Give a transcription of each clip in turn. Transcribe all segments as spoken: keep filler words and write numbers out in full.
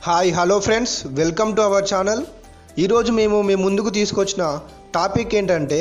Hi hello friends, welcome to our channel. ఈరోజు మేము మీ ముందుకు తీసుకొచ్చిన టాపిక్ ఏంటంటే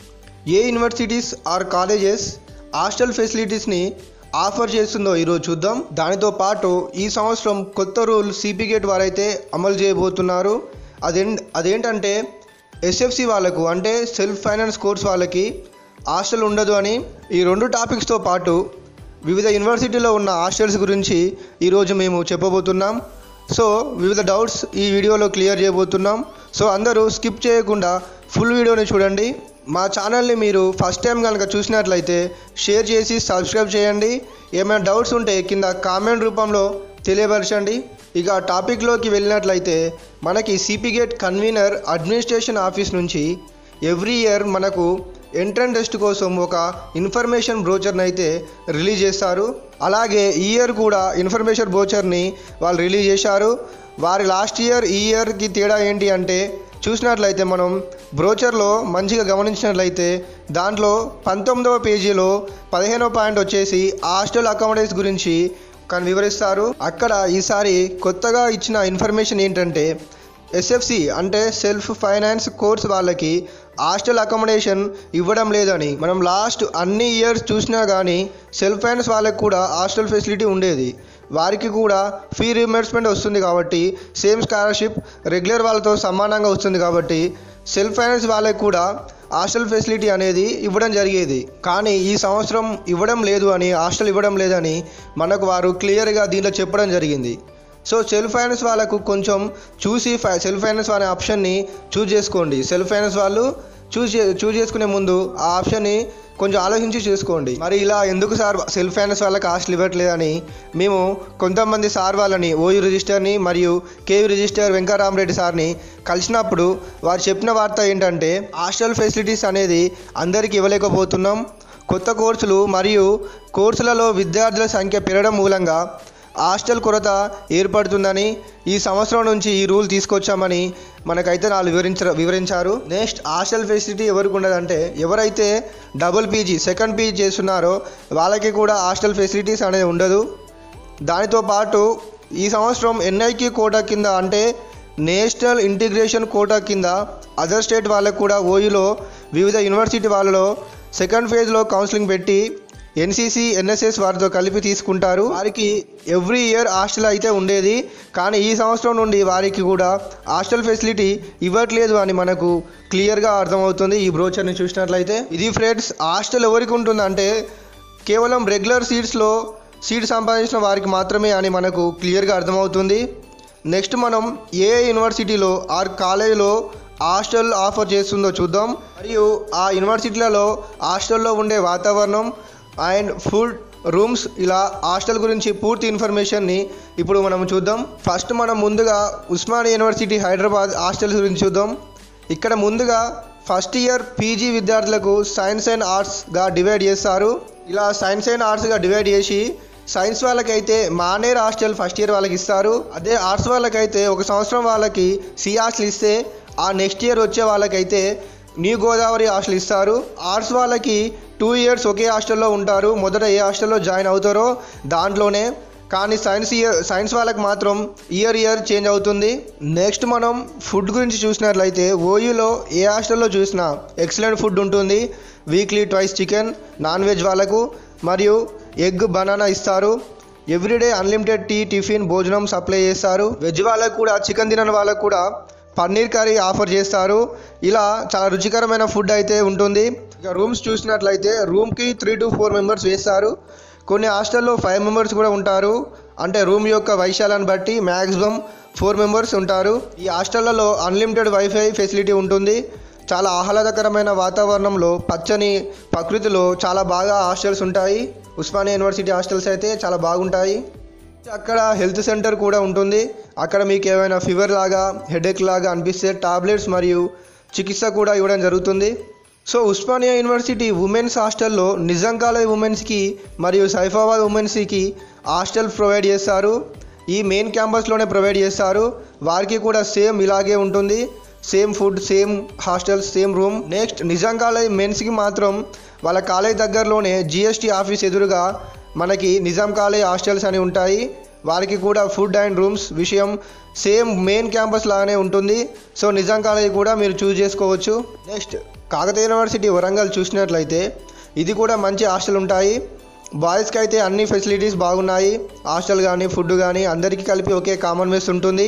ఏ యూనివర్సిటీస్ ఆర్ కాలేజెస్ హాస్టల్ ఫెసిలిటీస్ని ఆఫర్ చేస్తుందో ఈరోజు చూద్దాం. దానితో పాటు ఈ సంవత్సరం కొత్త రూల్ సిపి గేట్ వారైతే అమలు చేయబోతున్నారు. అదే అదేంటంటే ఎస్ఎఫ్సి వాళ్ళకు అంటే సెల్ఫ్ ఫైనాన్స్ కోర్స్ వాళ్ళకి హాస్టల్ ఉండదు అని. ఈ రెండు టాపిక్స్తో పాటు వివిధ యూనివర్సిటీలో ఉన్న హాస్టల్స్ గురించి ఈరోజు మేము చెప్పబోతున్నాం. సో వివిధ డౌట్స్ ఈ వీడియోలో క్లియర్ చేయబోతున్నాం. సో అందరూ స్కిప్ చేయకుండా ఫుల్ వీడియోని చూడండి. మా ఛానల్ని మీరు ఫస్ట్ టైం కనుక చూసినట్లయితే షేర్ చేసి సబ్స్క్రైబ్ చేయండి. ఏమైనా డౌట్స్ ఉంటే కింద కామెంట్ రూపంలో తెలియపరచండి. ఇక టాపిక్లోకి వెళ్ళినట్లయితే మనకి CP GET convener administration office నుంచి ఎవ్రీ ఇయర్ మనకు ఎంట్రన్స్ టెస్ట్ కోసం ఒక ఇన్ఫర్మేషన్ బ్రోచర్ని అయితే రిలీజ్ చేస్తారు. అలాగే ఈ ఇయర్ కూడా ఇన్ఫర్మేషన్ బ్రోచర్ని వాళ్ళు రిలీజ్ చేశారు. వారి లాస్ట్ ఇయర్ ఈ ఇయర్కి తేడా ఏంటి అంటే చూసినట్లయితే మనం బ్రోచర్లో మంచిగా గమనించినట్లయితే దాంట్లో పంతొమ్మిదవ పేజీలో పదిహేనవ పాయింట్ వచ్చేసి హాస్టల్ అకామిడేషన్ గురించి కానీ వివరిస్తారు. అక్కడ ఈసారి కొత్తగా ఇచ్చిన ఇన్ఫర్మేషన్ ఏంటంటే ఎస్ఎఫ్సి అంటే సెల్ఫ్ ఫైనాన్స్ కోర్స్ వాళ్ళకి హాస్టల్ అకామిడేషన్ ఇవ్వడం లేదని. మనం లాస్ట్ అన్ని ఇయర్స్ చూసినా కానీ సెల్ఫ్ ఫైనాన్స్ వాళ్ళకి కూడా హాస్టల్ ఫెసిలిటీ ఉండేది. వారికి కూడా ఫీ రీయింబర్స్మెంట్ వస్తుంది కాబట్టి సేమ్ స్కాలర్షిప్ రెగ్యులర్ వాళ్ళతో సమానంగా వస్తుంది కాబట్టి సెల్ఫ్ ఫైనాన్స్ వాళ్ళకి కూడా హాస్టల్ ఫెసిలిటీ అనేది ఇవ్వడం జరిగేది. కానీ ఈ సంవత్సరం ఇవ్వడం లేదు అని, హాస్టల్ ఇవ్వడం లేదని మనకు వారు క్లియర్గా దీంట్లో చెప్పడం జరిగింది. సో సెల్ఫ్ ఫైనాన్స్ వాళ్ళకు కొంచెం చూసి సెల్ఫ్ ఫైనాన్స్ అనే ఆప్షన్ని చూజ్ చేసుకోండి. సెల్ఫ్ ఫైనాన్స్ వాళ్ళు చూజ్ చూజ్ చేసుకునే ముందు ఆ ఆప్షన్ని కొంచెం ఆలోచించి చేసుకోండి. మరి ఇలా ఎందుకు సార్ సెల్ఫ్ ఫైనాన్స్ వాళ్ళకి హాస్టల్ ఇవ్వట్లేదని మేము కొంతమంది సార్ వాళ్ళని ఓయూ రిజిస్టర్ని మరియు కేయూ రిజిస్టర్ వెంకటరామరెడ్డి సార్ని కలిసినప్పుడు వారు చెప్పిన వార్త ఏంటంటే హాస్టల్ ఫెసిలిటీస్ అనేది అందరికీ ఇవ్వలేకపోతున్నాం. కొత్త కోర్సులు మరియు కోర్సులలో విద్యార్థుల సంఖ్య పెరగడం మూలంగా హాస్టల్ కొరత ఏర్పడుతుందని ఈ సంవత్సరం నుంచి ఈ రూల్ తీసుకొచ్చామని మనకైతే వాళ్ళు వివరించ వివరించారు నెక్స్ట్ హాస్టల్ ఫెసిలిటీ ఎవరికి ఉండదంటే ఎవరైతే డబుల్ పీజీ సెకండ్ పీజీ చేస్తున్నారో వాళ్ళకి కూడా హాస్టల్ ఫెసిలిటీస్ అనేది ఉండదు. దానితో పాటు ఈ సంవత్సరం ఎన్ఐక్యూ కోటా కింద అంటే నేషనల్ ఇంటిగ్రేషన్ కోటా కింద అదర్ స్టేట్ వాళ్ళకు కూడా ఓయూలో వివిధ యూనివర్సిటీ వాళ్ళలో సెకండ్ ఫేజ్లో కౌన్సిలింగ్ పెట్టి ఎన్సీసీ ఎన్ఎస్ఎస్ వారితో కలిపి తీసుకుంటారు. వారికి ఎవ్రీ ఇయర్ హాస్టల్ అయితే ఉండేది. కానీ ఈ సంవత్సరం నుండి వారికి కూడా హాస్టల్ ఫెసిలిటీ ఇవ్వట్లేదు అని మనకు క్లియర్గా అర్థమవుతుంది ఈ బ్రోచర్ని చూసినట్లయితే. ఇది ఫ్రెండ్స్ హాస్టల్ ఎవరికి ఉంటుందంటే కేవలం రెగ్యులర్ సీట్స్లో సీట్ సంపాదించిన వారికి మాత్రమే అని మనకు క్లియర్గా అర్థమవుతుంది. నెక్స్ట్ మనం ఏ యూనివర్సిటీలో ఆర్ కాలేజీలో హాస్టల్ ఆఫర్ చేస్తుందో చూద్దాం. మరియు ఆ యూనివర్సిటీలలో హాస్టల్లో ఉండే వాతావరణం అండ్ ఫుడ్ రూమ్స్ ఇలా హాస్టల్ గురించి పూర్తి ఇన్ఫర్మేషన్ని ఇప్పుడు మనం చూద్దాం. ఫస్ట్ మనం ముందుగా ఉస్మానియా యూనివర్సిటీ హైదరాబాద్ హాస్టల్స్ గురించి చూద్దాం. ఇక్కడ ముందుగా ఫస్ట్ ఇయర్ పీజీ విద్యార్థులకు సైన్స్ అండ్ ఆర్ట్స్గా డివైడ్ చేస్తారు. ఇలా సైన్స్ అండ్ ఆర్ట్స్గా డివైడ్ చేసి సైన్స్ వాళ్ళకైతే మానేర్ హాస్టల్ ఫస్ట్ ఇయర్ వాళ్ళకి ఇస్తారు. అదే ఆర్ట్స్ వాళ్ళకైతే ఒక సంవత్సరం వాళ్ళకి సి హాస్టల్ ఇస్తే ఆ నెక్స్ట్ ఇయర్ వచ్చే వాళ్ళకైతే న్యూ గోదావరి హాస్టల్ ఇస్తారు. ఆర్ట్స్ వాళ్ళకి టూ ఇయర్స్ ఒకే హాస్టల్లో ఉంటారు. మొదట ఏ హాస్టల్లో జాయిన్ అవుతారో దాంట్లోనే. కానీ సైన్స్ ఇయర్ సైన్స్ వాళ్ళకి మాత్రం ఇయర్ ఇయర్ చేంజ్ అవుతుంది. నెక్స్ట్ మనం ఫుడ్ గురించి చూసినట్లయితే ఓయూలో ఏ హాస్టల్లో చూసినా ఎక్సలెంట్ ఫుడ్ ఉంటుంది. Weekly twice chicken non veg వాళ్ళకు మరియు ఎగ్ బనానా ఇస్తారు. ఎవ్రీడే అన్లిమిటెడ్ టీ టిఫిన్ భోజనం సప్లై చేస్తారు. వెజ్ వాళ్ళకు కూడా చికెన్ తినని వాళ్ళకు కూడా పన్నీర్ కర్రీ ఆఫర్ చేస్తారు. ఇలా చాలా రుచికరమైన ఫుడ్ అయితే ఉంటుంది. ఇక రూమ్స్ చూసినట్లయితే రూమ్కి త్రీ టు ఫోర్ మెంబర్స్ వేస్తారు. కొన్ని హాస్టల్లో ఫైవ్ మెంబర్స్ కూడా ఉంటారు. అంటే రూమ్ యొక్క వైశాలాన్ని బట్టి మ్యాక్సిమం ఫోర్ మెంబర్స్ ఉంటారు. ఈ హాస్టళ్లలో అన్లిమిటెడ్ వైఫై ఫెసిలిటీ ఉంటుంది. చాలా ఆహ్లాదకరమైన వాతావరణంలో పచ్చని ప్రకృతిలో చాలా బాగా హాస్టల్స్ ఉంటాయి. ఉస్మానియా యూనివర్సిటీ హాస్టల్స్ అయితే చాలా బాగుంటాయి. అక్కడ హెల్త్ సెంటర్ కూడా ఉంటుంది. అక్కడ మీకు ఏమైనా ఫీవర్ లాగా హెడేక్ లాగా అనిపిస్తే టాబ్లెట్స్ మరియు చికిత్స కూడా ఇవ్వడం జరుగుతుంది. సో ఉస్మానియా యూనివర్సిటీ ఉమెన్స్ హాస్టల్లో నిజాం కాలేజ్ ఉమెన్స్కి మరియు సైఫాబాద్ ఉమెన్స్కి హాస్టల్ ప్రొవైడ్ చేస్తారు. ఈ మెయిన్ క్యాంపస్లోనే ప్రొవైడ్ చేస్తారు. వారికి కూడా సేమ్ ఇలాగే ఉంటుంది. Same food, same hostel, same room. Next Nizam college మెన్స్కి మాత్రం వాళ్ళ కాలేజ్ దగ్గరలోనే జిఎస్టీ ఆఫీస్ ఎదురుగా మనకి నిజాం కాలేజ్ హాస్టల్స్ అని ఉంటాయి. వారికి కూడా ఫుడ్ అండ్ రూమ్స్ విషయం సేమ్ మెయిన్ క్యాంపస్ లాగానే ఉంటుంది. సో నిజాం కాలేజ్ కూడా మీరు చూస్ చేసుకోవచ్చు. నెక్స్ట్ కాకతీయ యూనివర్సిటీ వరంగల్ చూసినట్లయితే ఇది కూడా మంచి హాస్టల్ ఉంటాయి. బాయ్స్కి అయితే అన్ని ఫెసిలిటీస్ బాగున్నాయి. హాస్టల్ కానీ ఫుడ్ కానీ అందరికీ కలిపి ఒకే కామన్ మెస్ ఉంటుంది.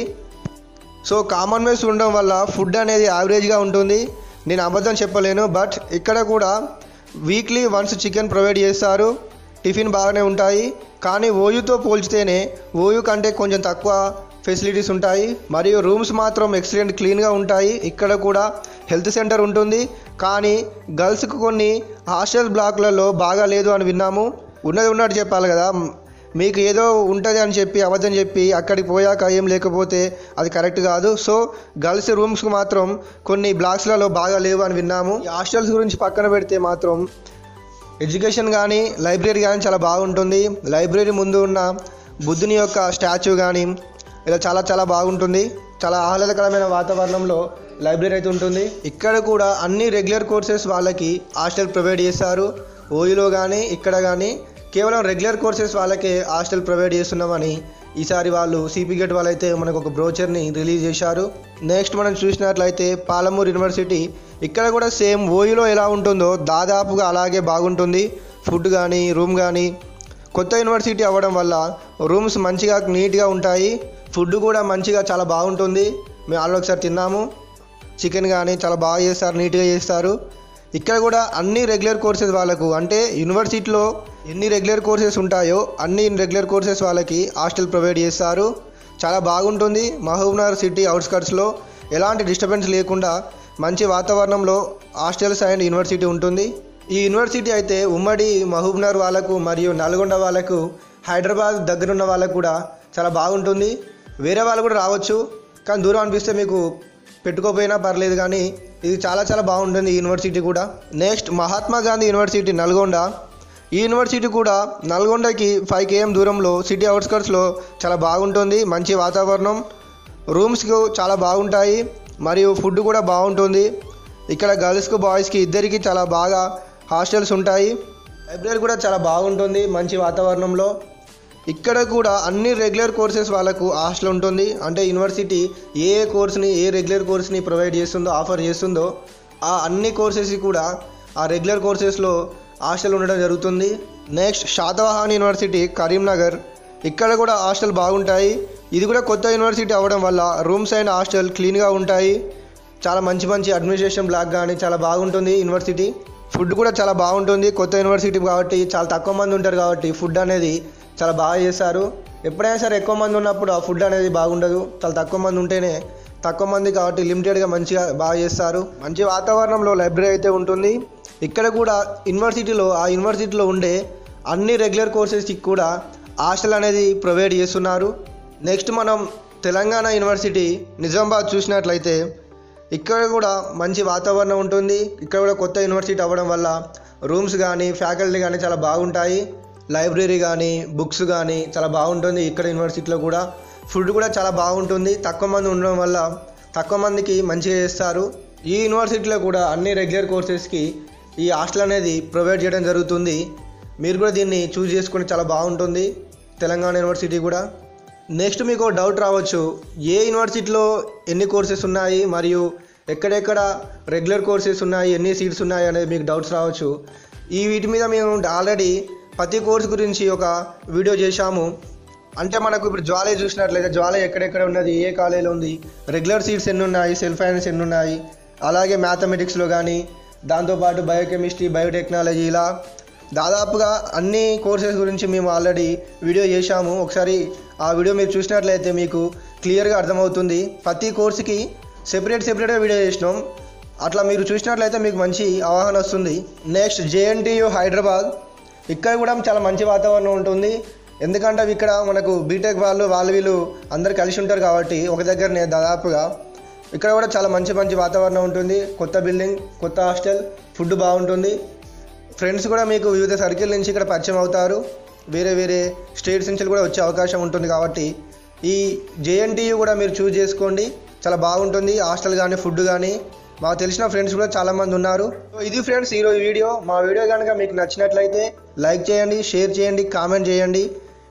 సో కామన్ మెస్ ఉండడం వల్ల ఫుడ్ అనేది యావరేజ్గా ఉంటుంది. నేను అబద్ధం చెప్పలేను. బట్ ఇక్కడ కూడా వీక్లీ వన్స్ చికెన్ ప్రొవైడ్ చేస్తారు. టిఫిన్ బాగానే ఉంటాయి. కానీ ఓయూతో పోల్చితేనే ఓయూ కంటే కొంచెం తక్కువ ఫెసిలిటీస్ ఉంటాయి. మరియు రూమ్స్ మాత్రం ఎక్సలెంట్ క్లీన్గా ఉంటాయి. ఇక్కడ కూడా హెల్త్ సెంటర్ ఉంటుంది. కానీ గర్ల్స్కి కొన్ని హాస్టల్ బ్లాక్లలో బాగా లేదు అని విన్నాము. ఉన్నది ఉన్నట్టు చెప్పాలి కదా. మీకు ఏదో ఉంటుంది అని చెప్పి అబద్ధం చెప్పి అక్కడికి పోయాక ఏం లేకపోతే అది కరెక్ట్ కాదు. సో గర్ల్స్ రూమ్స్కి మాత్రం కొన్ని బ్లాక్స్లలో బాగా లేవు అని విన్నాము. ఈ హాస్టల్స్ గురించి పక్కన పెడితే మాత్రం ఎడ్యుకేషన్ కానీ లైబ్రరీ కానీ చాలా బాగుంటుంది. లైబ్రరీ ముందు ఉన్న బుద్ధుని యొక్క స్టాచ్యూ కానీ ఇలా చాలా చాలా బాగుంటుంది. చాలా ఆహ్లాదకరమైన వాతావరణంలో లైబ్రరీ అయితే ఉంటుంది. ఇక్కడ కూడా అన్ని రెగ్యులర్ కోర్సెస్ వాళ్ళకి హాస్టల్ ప్రొవైడ్ చేస్తారు. ఓయూలో కానీ ఇక్కడ కానీ కేవలం రెగ్యులర్ కోర్సెస్ వాళ్ళకే హాస్టల్ ప్రొవైడ్ చేస్తున్నామని ఈసారి వాళ్ళు సిపి గేట్ వాళ్ళైతే మనకు ఒక బ్రోచర్ని రిలీజ్ చేశారు. నెక్స్ట్ మనం చూసినట్లయితే పాలమూరు యూనివర్సిటీ, ఇక్కడ కూడా సేమ్ ఓయూలో ఎలా ఉంటుందో దాదాపుగా అలాగే బాగుంటుంది. ఫుడ్ కానీ రూమ్ కానీ కొత్త యూనివర్సిటీ అవ్వడం వల్ల రూమ్స్ మంచిగా నీట్గా ఉంటాయి. ఫుడ్ కూడా మంచిగా చాలా బాగుంటుంది. మేము ఆల్రెడీ ఒకసారి తిన్నాము. చికెన్ కానీ చాలా బాగా చేస్తారు, నీట్గా చేస్తారు. ఇక్కడ కూడా అన్ని రెగ్యులర్ కోర్సెస్ వాళ్ళకు, అంటే యూనివర్సిటీలో ఎన్ని రెగ్యులర్ కోర్సెస్ ఉంటాయో అన్ని రెగ్యులర్ కోర్సెస్ వాళ్ళకి హాస్టల్ ప్రొవైడ్ చేస్తారు. చాలా బాగుంటుంది. మహబూబ్నగర్ సిటీ అవుట్స్కట్స్లో ఎలాంటి డిస్టర్బెన్స్ లేకుండా మంచి వాతావరణంలో హాస్టల్స్ అండ్ యూనివర్సిటీ ఉంటుంది. ఈ యూనివర్సిటీ అయితే ఉమ్మడి మహబూబ్నగర్ వాళ్ళకు మరియు నల్గొండ వాళ్ళకు, హైదరాబాద్ దగ్గరున్న వాళ్ళకు కూడా చాలా బాగుంటుంది. వేరే వాళ్ళు కూడా రావచ్చు, కానీ దూరం అనిపిస్తే మీకు పెట్టుకోపోయినా పర్లేదు. కానీ ఇది చాలా చాలా బాగుంటుంది ఈ యూనివర్సిటీ కూడా. Next Mahatma Gandhi university Nalgonda. ఈ యూనివర్సిటీ కూడా నల్గొండకి ఫైవ్ కేఎం దూరంలో సిటీ అవుట్స్కట్స్లో చాలా బాగుంటుంది. మంచి వాతావరణం, రూమ్స్కు చాలా బాగుంటాయి మరియు ఫుడ్ కూడా బాగుంటుంది. ఇక్కడ గర్ల్స్కు బాయ్స్కి ఇద్దరికి చాలా బాగా హాస్టల్స్ ఉంటాయి. లైబ్రరీ కూడా చాలా బాగుంటుంది మంచి వాతావరణంలో. ఇక్కడ కూడా అన్ని రెగ్యులర్ కోర్సెస్ వాళ్ళకు హాస్టల్ ఉంటుంది. అంటే యూనివర్సిటీ ఏ ఏ కోర్స్ని ఏ రెగ్యులర్ కోర్స్ని ప్రొవైడ్ చేస్తుందో, ఆఫర్ చేస్తుందో ఆ అన్ని కోర్సెస్కి కూడా ఆ రెగ్యులర్ కోర్సెస్లో హాస్టల్ ఉండడం జరుగుతుంది. నెక్స్ట్ శాతవాహన్ యూనివర్సిటీ కరీంనగర్, ఇక్కడ కూడా హాస్టల్ బాగుంటాయి. ఇది కూడా కొత్త యూనివర్సిటీ అవ్వడం వల్ల రూమ్స్ అండ్ హాస్టల్ క్లీన్గా ఉంటాయి. చాలా మంచి మంచి అడ్మినిస్ట్రేషన్ బ్లాక్ కానీ చాలా బాగుంటుంది యూనివర్సిటీ. ఫుడ్ కూడా చాలా బాగుంటుంది. కొత్త యూనివర్సిటీ కాబట్టి చాలా తక్కువ మంది ఉంటారు కాబట్టి ఫుడ్ అనేది చాలా బాగా చేస్తారు. ఎప్పుడైనా సరే ఎక్కువ మంది ఉన్నప్పుడు ఆ ఫుడ్ అనేది బాగుండదు. చాలా తక్కువ మంది ఉంటేనే, తక్కువ మంది కాబట్టి లిమిటెడ్గా మంచిగా బాగా చేస్తారు. మంచి వాతావరణంలో లైబ్రరీ అయితే ఉంటుంది. ఇక్కడ కూడా యూనివర్సిటీలో ఆ యూనివర్సిటీలో ఉండే అన్ని రెగ్యులర్ కోర్సెస్కి కూడా హాస్టల్ అనేది ప్రొవైడ్ చేస్తున్నారు. నెక్స్ట్ మనం తెలంగాణ యూనివర్సిటీ నిజామాబాద్ చూసినట్లయితే ఇక్కడ కూడా మంచి వాతావరణం ఉంటుంది. ఇక్కడ కూడా కొత్త యూనివర్సిటీ అవ్వడం వల్ల రూమ్స్ కానీ ఫ్యాకల్టీ కానీ చాలా బాగుంటాయి. లైబ్రరీ కానీ బుక్స్ కానీ చాలా బాగుంటుంది. ఇక్కడ యూనివర్సిటీలో కూడా ఫుడ్ కూడా చాలా బాగుంటుంది. తక్కువ మంది ఉండడం వల్ల తక్కువ మందికి మంచిగా చేస్తారు. ఈ యూనివర్సిటీలో కూడా అన్ని రెగ్యులర్ కోర్సెస్కి ఈ హాస్టల్ అనేది ప్రొవైడ్ చేయడం జరుగుతుంది. మీరు కూడా దీన్ని చూస్ చేసుకుని చాలా బాగుంటుంది తెలంగాణ యూనివర్సిటీ కూడా. నెక్స్ట్ మీకు డౌట్ రావచ్చు, ఏ యూనివర్సిటీలో ఎన్ని కోర్సెస్ ఉన్నాయి మరియు ఎక్కడెక్కడ రెగ్యులర్ కోర్సెస్ ఉన్నాయి, ఎన్ని సీట్స్ ఉన్నాయి అనేది మీకు డౌట్స్ రావచ్చు. ఈ వీటి మీద మేము ఆల్రెడీ ప్రతి కోర్సు గురించి ఒక వీడియో చేశాము. అంటే మనకు ఇప్పుడు జ్వాలే చూసినట్లయితే జ్వాలే ఎక్కడెక్కడ ఉన్నది, ఏ కాలేజీలో ఉంది, రెగ్యులర్ సీట్స్ ఎన్ని ఉన్నాయి, సెల్ఫ్ ఫైనాన్స్ ఎన్ని ఉన్నాయి, అలాగే మ్యాథమెటిక్స్లో కానీ దాంతోపాటు బయోకెమిస్ట్రీ, బయోటెక్నాలజీ, ఇలా దాదాపుగా అన్ని కోర్సెస్ గురించి మేము ఆల్రెడీ వీడియో చేశాము. ఒకసారి ఆ వీడియో మీరు చూసినట్లయితే మీకు క్లియర్గా అర్థమవుతుంది. ప్రతి కోర్సుకి సెపరేట్ సెపరేట్గా వీడియో చేసినాం. అట్లా మీరు చూసినట్లయితే మీకు మంచి అవగాహన వస్తుంది. నెక్స్ట్ జేఎన్టీయు హైదరాబాద్, ఇక్కడ కూడా చాలా మంచి వాతావరణం ఉంటుంది. ఎందుకంటే ఇక్కడ మనకు బీటెక్ వాళ్ళు వాళ్ళు వీళ్ళు అందరు కలిసి ఉంటారు కాబట్టి ఒక దగ్గరనే దాదాపుగా. ఇక్కడ కూడా చాలా మంచి మంచి వాతావరణం ఉంటుంది. కొత్త బిల్డింగ్, కొత్త హాస్టల్, ఫుడ్ బాగుంటుంది. ఫ్రెండ్స్ కూడా మీకు వివిధ సర్కిల్ నుంచి ఇక్కడ పరిచయం అవుతారు. వేరే వేరే స్టేట్స్ నుంచి కూడా వచ్చే అవకాశం ఉంటుంది కాబట్టి ఈ జేఎన్టీయు కూడా మీరు చూస్ చేసుకోండి. చాలా బాగుంటుంది హాస్టల్ కానీ ఫుడ్ కానీ. మాకు తెలిసిన ఫ్రెండ్స్ కూడా చాలామంది ఉన్నారు. సో ఇది ఫ్రెండ్స్ ఈరోజు వీడియో. మా వీడియో కనుక మీకు నచ్చినట్లయితే లైక్ చేయండి, షేర్ చేయండి, కామెంట్ చేయండి.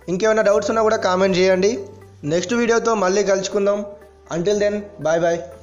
ఇంకేమైనా డౌట్స్ ఉన్నా కూడా కామెంట్ చేయండి. నెక్స్ట్ వీడియోతో మళ్ళీ కలుసుకుందాం. Until then bye bye.